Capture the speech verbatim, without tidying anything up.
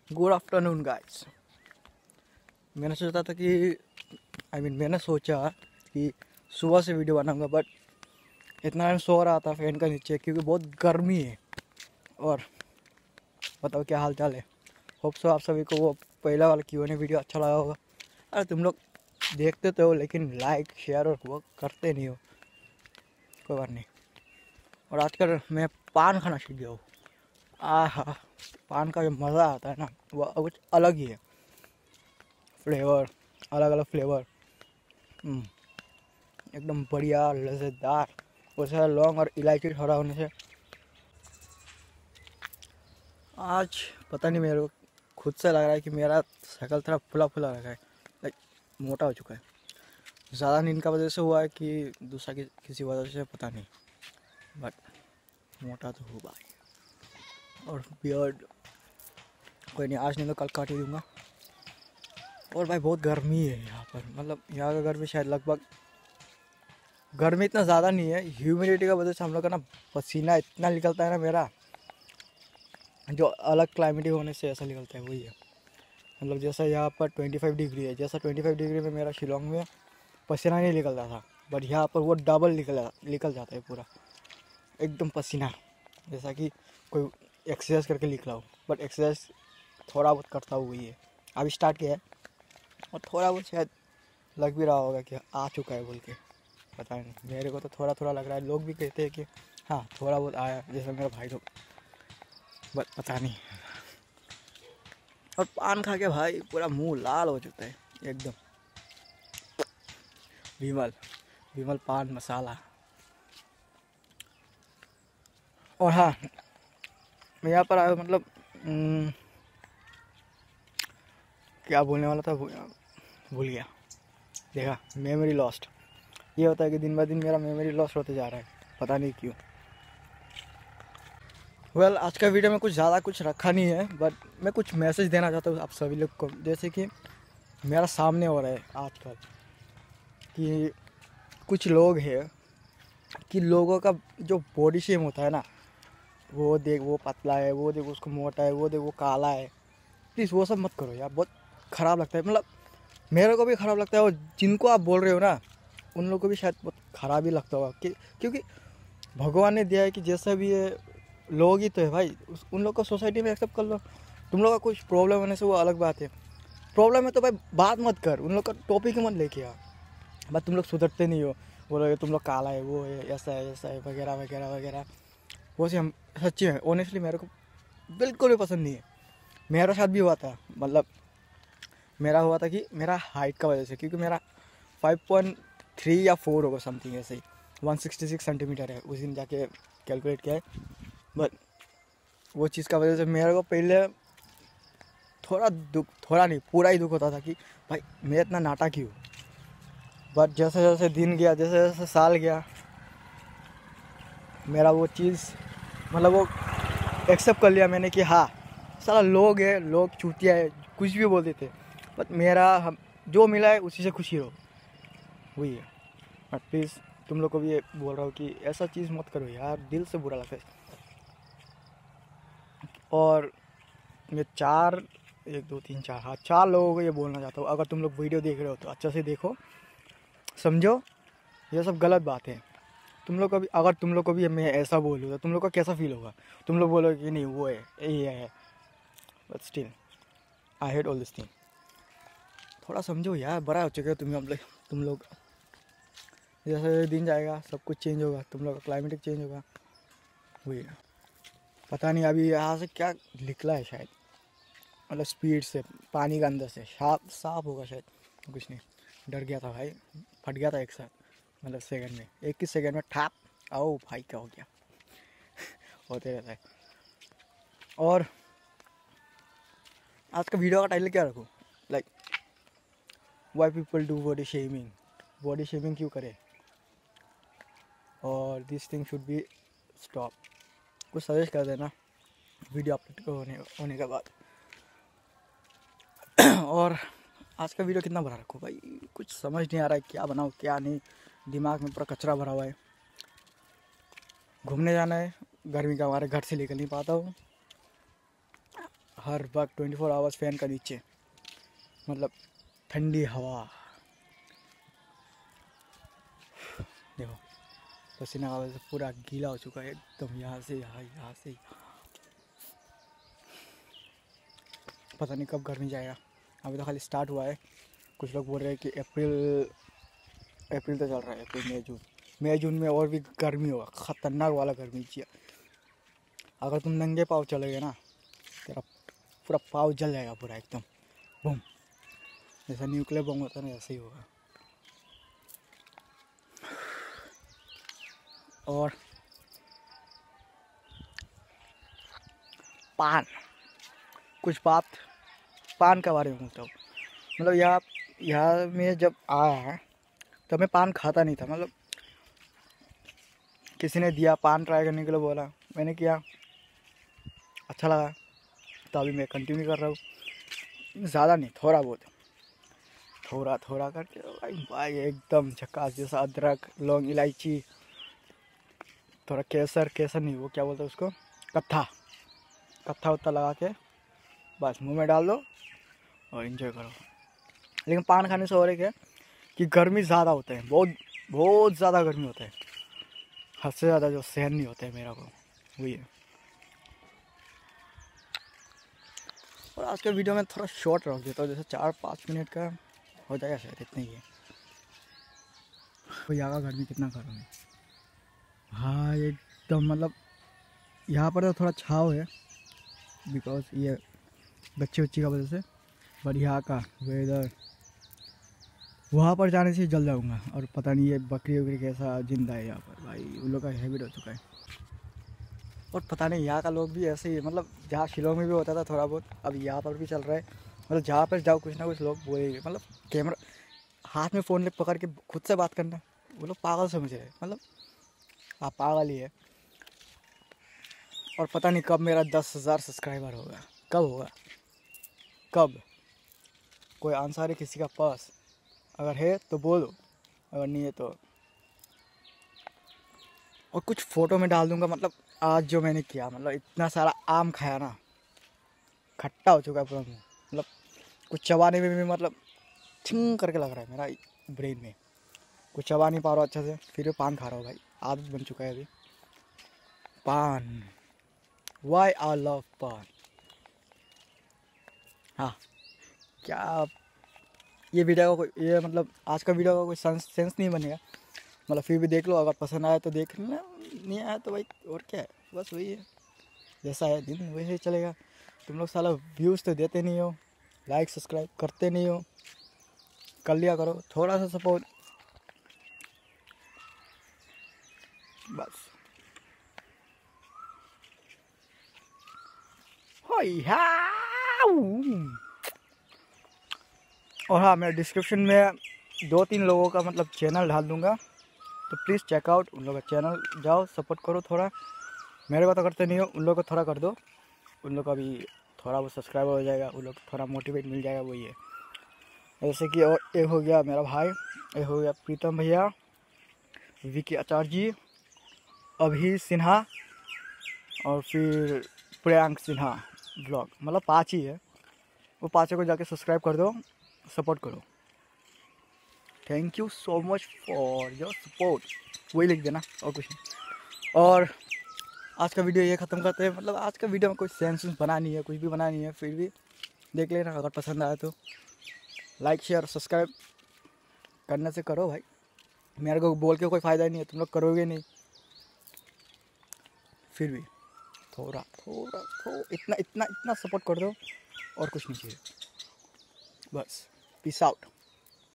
Good afternoon guys. मैंने सोचा था कि आई I मीन mean, मैंने सोचा कि सुबह से वीडियो बनाऊंगा, बट इतना टाइम सो रहा था फैन का नीचे क्योंकि बहुत गर्मी है। और बताओ क्या हाल चाल है। होप सो आप सभी को वो पहला वाला क्यू एन ए वीडियो अच्छा लगा होगा। अरे तुम लोग देखते तो हो लेकिन लाइक शेयर और वो करते नहीं हो, कोई बात नहीं। और आजकल मैं पान खाना सीख गया हूँ। आहा, पान का जो मज़ा आता है ना वो कुछ अलग ही है। फ्लेवर, अलग अलग फ्लेवर, एकदम बढ़िया लज़ेदार। उससे लौंग और इलायची थोड़ा होने से आज पता नहीं, मेरे को खुद से लग रहा है कि मेरा शक्ल थोड़ा फुला फुला रखा है, लाइक मोटा हो चुका है। ज़्यादा नींद का वजह से हुआ है कि दूसरा कि, किसी वजह से पता नहीं, बट मोटा तो हुआ है। और बियर्ड कोई नहीं, आज नहीं तो कल काट ही दूँगा। और भाई बहुत गर्मी है यहाँ पर, मतलब यहाँ का गर्मी शायद लगभग, गर्मी इतना ज़्यादा नहीं है, ह्यूमिडिटी का वजह से हम लोग का ना पसीना इतना निकलता है ना मेरा, जो अलग क्लाइमेट होने से ऐसा निकलता है वही है। मतलब जैसा यहाँ पर पच्चीस डिग्री है, जैसा पच्चीस डिग्री में मेरा शिलोंग में पसीना नहीं निकलता था, बट यहाँ पर वो डबल निकल निकल जाता है पूरा एकदम पसीना, जैसा कि कोई एक्सरसाइज करके निकला हो। बट एक्सरसाइज थोड़ा बहुत करता हूँ वही है, अभी स्टार्ट किया है और थोड़ा बहुत शायद लग भी रहा होगा कि आ चुका है बोल के, पता नहीं। मेरे को तो थोड़ा थोड़ा लग रहा है, लोग भी कहते हैं कि हाँ थोड़ा बहुत आया, जैसा मेरा भाई लोग, बट पता नहीं। और पान खा के भाई पूरा मुंह लाल हो चुका है एकदम। विमल विमल पान मसाला। और हाँ, मैं यहाँ पर आया, मतलब न, क्या बोलने वाला था भूल गया। देखा, मेमोरी लॉस्ट। ये होता है कि दिन ब दिन मेरा मेमोरी लॉस्ट होते जा रहा है, पता नहीं क्यों। वेल well, आज का वीडियो में कुछ ज़्यादा कुछ रखा नहीं है, बट मैं कुछ मैसेज देना चाहता हूँ आप सभी लोग को। जैसे कि मेरा सामने हो रहा है आजकल कि कुछ लोग हैं कि लोगों का जो बॉडी शेम होता है ना, वो देख वो पतला है, वो देख उसको मोटा है, वो देख वो काला है। प्लीज़ वो सब मत करो यार, बहुत ख़राब लगता है। मतलब मेरे को भी ख़राब लगता है, और जिनको आप बोल रहे हो ना उन लोगों को भी शायद बहुत ख़राब ही लगता होगा, कि क्योंकि भगवान ने दिया है कि जैसा भी है लोग ही तो है भाई, उस उन लोग को सोसाइटी में एक्सेप्ट कर लो। तुम लोग का कुछ प्रॉब्लम होने से वो अलग बात है, प्रॉब्लम है तो भाई बात मत कर, उन लोग का टॉपिक ही मत लेके आ। बस तुम लोग सुधरते नहीं हो, बोलोगे तुम लोग काला है, वो है, ऐसा है ऐसा है वगैरह वगैरह वगैरह। वो से हम सच्ची में ऑनेस्टली मेरे को बिल्कुल भी पसंद नहीं है। मेरा साथ भी हुआ था, मतलब मेरा हुआ था कि मेरा हाइट का वजह से, क्योंकि मेरा फाइव पॉइंट थ्री या फोर होगा समथिंग ऐसे ही, वन सिक्सटी सिक्स सेंटीमीटर है, उस दिन जाके कैलकुलेट किया है। बट वो चीज़ का वजह से मेरे को पहले थोड़ा दुख, थोड़ा नहीं पूरा ही दुख होता था कि भाई मैं इतना नाटा क्यों। बट जैसे जैसे दिन गया, जैसे जैसे साल गया, मेरा वो चीज़, मतलब वो एक्सेप्ट कर लिया मैंने कि हाँ साला लोग है, लोग चूतिया है, कुछ भी बोलते थे, बट मेरा हम जो मिला है उसी से खुशी रहो, वही है। बट प्लीज़ तुम लोग को भी ये बोल रहा हूँ कि ऐसा चीज़ मत करो यार, दिल से बुरा लगता है। और मैं चार एक दो तीन चार हाँ चार लोगों को ये बोलना चाहता हूँ, अगर तुम लोग वीडियो देख रहे हो तो अच्छे से देखो, समझो ये सब गलत बात है। तुम लोग को भी, अगर तुम लोग को भी मैं ऐसा बोलूँ तो तुम लोग को कैसा फील होगा? तुम लोग बोलोगे कि नहीं वो है ये है, but still I hate all this thing. थोड़ा समझो यार, बड़ा हो चुके हो तुम लोग तुम लोग जैसे दिन जाएगा सब कुछ चेंज होगा, तुम लोग का क्लाइमेट चेंज होगा, वही है। पता नहीं अभी यहाँ से क्या निकला है, शायद मतलब स्पीड से पानी का अंदर से साफ साफ होगा शायद, कुछ नहीं। डर गया था भाई, फट गया था एक साथ, मतलब सेकंड में, एक ही सेकंड में ठाप। आओ भाई क्या हो गया होते रहता है। और आज का वीडियो का टाइटल क्या रखूँ? Like why people do body shaming, body shaming क्यों करे, और this thing should be stop. कुछ सजेस्ट कर देना वीडियो अपलोड होने होने के बाद। और आज का वीडियो कितना बड़ा रखूँ भाई, कुछ समझ नहीं आ रहा है क्या बनाऊँ क्या नहीं, दिमाग में पूरा कचरा भरा हुआ है। घूमने जाना है, गर्मी का हमारे घर से निकल नहीं पाता हूँ, हर वक्त ट्वेंटी फोर आवर्स फैन का नीचे, मतलब ठंडी हवा। देखो पसीना की वजह से पूरा गीला हो चुका है एकदम, यहाँ से यहाँ यहाँ से यहाँ। पता नहीं कब गर्मी जाएगा, अभी तो खाली स्टार्ट हुआ है। कुछ लोग बोल रहे हैं कि अप्रैल अप्रैल तो चल रहा है, अप्रैल मई जून मई जून में और भी गर्मी होगा, ख़तरनाक वाला गर्मी चाहिए। अगर तुम नंगे पाँव चलोगे ना, तेरा पूरा पाँव जल जाएगा पूरा एकदम बम, जैसा न्यूक्लियर बम होता है ना, ऐसे ही होगा। और पान, कुछ बात पान के बारे में बोलता हूँ। मतलब यहाँ यहाँ में जब आया है तो मैं पान खाता नहीं था, मतलब किसी ने दिया पान ट्राई करने के लिए, बोला, मैंने किया, अच्छा लगा, तो अभी मैं कंटिन्यू कर रहा हूँ। ज़्यादा नहीं, थोड़ा बहुत, थोड़ा थोड़ा करके भाई भाई एकदम झकास जैसा। अदरक, लौंग, इलायची, थोड़ा केसर केसर नहीं, वो क्या बोलते हैं उसको, कत्था कत्था उत्ता लगा के बस मुंह में डाल दो और इन्जॉय करो। लेकिन पान खाने से हो रहा है कि गर्मी ज़्यादा होता है, बहुत बहुत ज़्यादा गर्मी होता है, हद से ज़्यादा, जो सहन नहीं होता है मेरा को, वही है। और आज के वीडियो में थोड़ा शॉर्ट रख देता हूँ, जैसे चार पाँच मिनट का हो जाएगा शायद, इतना ही है। तो यहाँ का गर्मी कितना गर्म है, हाँ एकदम, मतलब यहाँ पर तो थोड़ा छाव है बिकॉज ये बच्चे बच्ची का वजह से, पर यहाँ का वेदर, वहाँ पर जाने से जल जाऊँगा। और पता नहीं ये बकरी वकरी कैसा जिंदा है यहाँ पर, भाई उन लोग का हैबिट हो चुका है। और पता नहीं यहाँ का लोग भी ऐसे ही, मतलब जहाँ शिलोंग में भी होता था थोड़ा बहुत, अब यहाँ पर भी चल रहा है। मतलब जहाँ पर जाओ कुछ ना कुछ लोग बोलेंगे, मतलब कैमरा हाथ में फ़ोन ले पकड़ के खुद से बात करना, वो लोग पागल समझ रहे हैं, मतलब आप पागल ही है। और पता नहीं कब मेरा दस हज़ार सब्सक्राइबर होगा, कब होगा, कब, कोई आंसर है किसी का पास? अगर है तो बोलो, अगर नहीं है तो। और कुछ फ़ोटो में डाल दूंगा, मतलब आज जो मैंने किया, मतलब इतना सारा आम खाया ना, खट्टा हो चुका है पूरा मुँह, मतलब कुछ चबाने में भी मतलब छिंग करके लग रहा है मेरा ब्रेन में, कुछ चबा नहीं पा रहा अच्छा से, फिर भी पान खा रहा हूँ भाई, आदत बन चुका है अभी पान। वाई आई लव पान। हाँ क्या ये वीडियो का कोई, ये मतलब आज का वीडियो का कोई सेंस सेंस नहीं बनेगा, मतलब फिर भी देख लो, अगर पसंद आया तो देख लेना, नहीं आया तो भाई और क्या है, बस वही है, जैसा है दिन वैसे ही चलेगा। तुम लोग साला व्यूज़ तो देते नहीं हो, लाइक सब्सक्राइब करते नहीं हो, कर लिया करो थोड़ा सा सपोर्ट बस। और हाँ, मैं डिस्क्रिप्शन में दो तीन लोगों का मतलब चैनल डाल दूँगा, तो प्लीज़ चेकआउट, उन लोगों का चैनल जाओ, सपोर्ट करो थोड़ा, मेरे को तो करते नहीं हो, उन लोगों को थोड़ा कर दो, उन लोग का भी थोड़ा बहुत सब्सक्राइबर हो जाएगा, उन लोग को थोड़ा मोटिवेट मिल जाएगा, वही है। जैसे कि और एक हो गया मेरा भाई, एक हो गया प्रीतम भैया, विकी आचार्य जी, अभी सिन्हा, और फिर प्रियांक सिन्हा ब्लॉग, मतलब पाँच ही है, वो पाँचों को जाके सब्सक्राइब कर दो, सपोर्ट करो। Thank you so much for your support, वही लिख देना और कुछ नहीं। और आज का वीडियो ये ख़त्म करते हैं, मतलब आज का वीडियो में कोई सेंस बना नहीं है, कुछ भी बना नहीं है, फिर भी देख लेना, अगर पसंद आया तो लाइक शेयर सब्सक्राइब करने से करो भाई, मेरे को बोल के कोई फ़ायदा नहीं है, तुम लोग करोगे नहीं, फिर भी थोड़ा थोड़ा थोड़ा इतना इतना इतना सपोर्ट कर दो, और कुछ नहीं चाहिए, बस पीस आउट।